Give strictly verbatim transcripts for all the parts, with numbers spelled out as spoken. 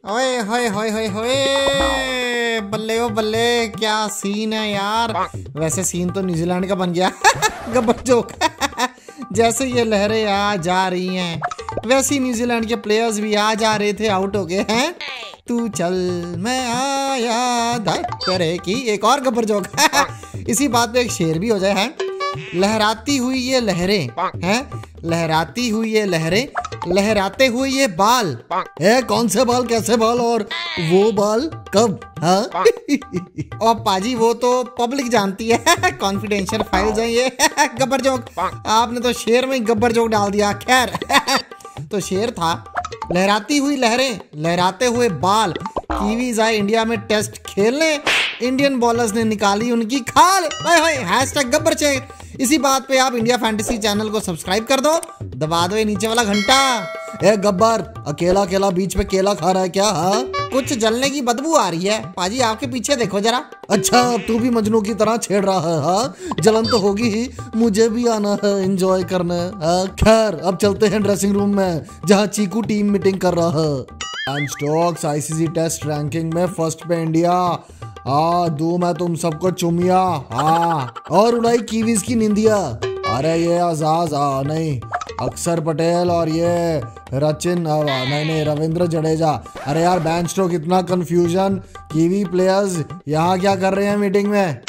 ओए होए होए होए होए, बल्ले ओ बल्ले, क्या सीन है यार। वैसे सीन तो न्यूजीलैंड का बन गया गब्बर जोक जैसे ये लहरें आ जा रही हैं वैसे ही न्यूजीलैंड के प्लेयर्स भी आ जा रहे थे, आउट हो गए हैं। तू चल मैं आया करे की एक और गब्बर जोक इसी बात पे एक शेर भी हो जाए है। लहराती हुई ये लहरें हैं, लहराती हुई ये लहरें, लहराते हुए ये बाल है। कौन से बाल, कैसे बाल और वो बाल कब? हाँ और पाजी वो तो पब्लिक जानती है, कॉन्फिडेंशियल फाइल्स हैं ये गब्बर जोक। आपने तो शेर में गब्बर जोक डाल दिया। खैर तो शेर था लहराती हुई लहरें, लहराते हुए बाल, कीवीज आए इंडिया में टेस्ट खेलने, इंडियन बॉलर्स ने निकाली उनकी खाल। Hashtag Gabbar check. इसी बात पे आप इंडिया फैंटेसी चैनल को सब्सक्राइब कर दो, दबा दो ये नीचे वाला घंटा। ए गब्बर, अकेला अकेला बीच पे केला खा रहा है क्या? हाँ कुछ जलने की बदबू आ रही है पाजी, आपके पीछे देखो जरा। अच्छा तू भी मजनू की तरह छेड़ रहा है? हाँ जलन तो होगी ही, मुझे भी आना है एंजॉय करने। खैर अब चलते हैं ड्रेसिंग रूम में जहाँ चीकू टीम मीटिंग कर रहा है। And Stokes ICC test ranking में फर्स्ट पे इंडिया। हाँ दू मैं तुम सबको चुमिया। हाँ और उड़ाई कीवीज की निंदिया। अरे ये आजाज आ नहीं, अक्षर पटेल और ये रचिन नहीं नहीं रविंद्र जडेजा। अरे यार बेंच स्ट्रोक, इतना कंफ्यूजन। कीवी प्लेयर्स यहाँ क्या कर रहे हैं मीटिंग में?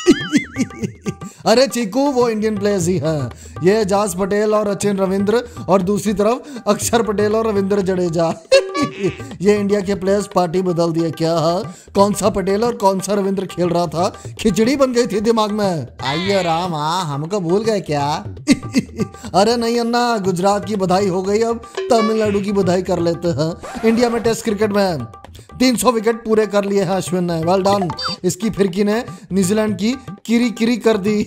अरे चीकू वो इंडियन प्लेयर्स ही हैं, ये एजाज पटेल और रचिन रविंद्र, और दूसरी तरफ अक्षर पटेल और रविंद्र जडेजा ये इंडिया के प्लेयर्स पार्टी बदल दिए क्या? हाँ कौन सा पटेल और कौन सा रविंद्र खेल रहा था, खिचड़ी बन गई थी दिमाग में। आइए राम, हाँ हमको भूल गए क्या? अरे नहीं अन्ना, गुजरात की बधाई हो गई, अब तमिलनाडु की बधाई कर लेते हैं। इंडिया में टेस्ट क्रिकेट में तीन सौ विकेट पूरे कर लिए हैं अश्विन ने, वेल डन। इसकी फिरकी ने न्यूजीलैंड की किरी किरी कर दी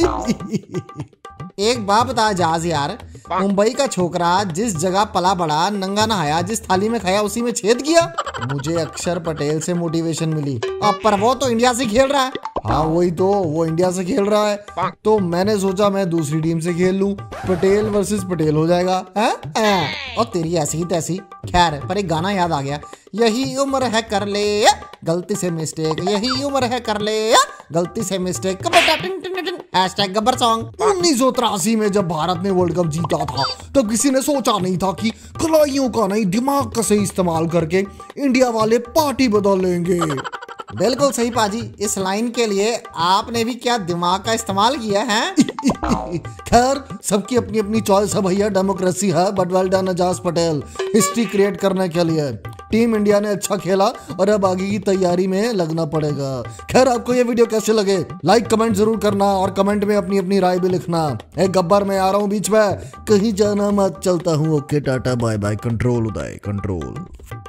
एक बात बता जाज यार, मुंबई का छोकरा जिस जगह पला बड़ा, नंगा नहाया, जिस थाली में खाया उसी में छेद किया। मुझे अक्षर पटेल से मोटिवेशन मिली। अब पर वो तो इंडिया से खेल रहा है। हाँ वही तो, वो इंडिया से खेल रहा है तो मैंने सोचा मैं दूसरी टीम से खेल लूं, पटेल वर्सेस पटेल हो जाएगा। है? और तेरी ऐसी ही तैसी। खैर पर एक गाना याद आ गया, यही उम्र है कर ले गलती से मिस्टेक, यही उम्र है कर ले गलती से मिस्टेक। Hashtag Gabbar song. उन्नीस सौ तिरासी में जब भारत ने वर्ल्ड कप जीता था तो किसी ने सोचा नहीं था कि खिलाड़ियों का नहीं दिमाग का सही इस्तेमाल करके इंडिया वाले पार्टी बदल लेंगे। बिल्कुल सही पाजी, इस लाइन के लिए आपने भी क्या दिमाग का इस्तेमाल किया है? खैर सबकी अपनी अपनी चॉइस है भैया, डेमोक्रेसी है, but well done Ajaz Patel history create करने के लिए। टीम इंडिया ने अच्छा खेला और अब आगे की तैयारी में लगना पड़ेगा। खैर आपको ये वीडियो कैसे लगे लाइक कमेंट जरूर करना और कमेंट में अपनी अपनी राय भी लिखना। एक गब्बर में आ रहा हूँ बीच में, कहीं जाना मत, चलता हूँ। Okay tata bye bye, control Uday control.